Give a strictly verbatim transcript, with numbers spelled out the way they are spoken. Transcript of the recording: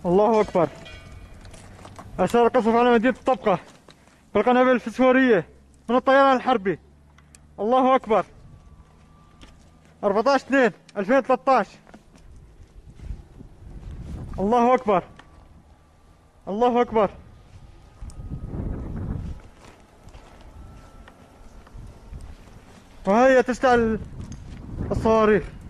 الله أكبر. أشار القصف على مدينة الطبقة بالقنابل الفسفورية من الطيران الحربي. الله أكبر. أربعة عشر اثنين ألفين وثلاثة عشر. الله أكبر. الله أكبر. وهي تشتعل الصواريخ.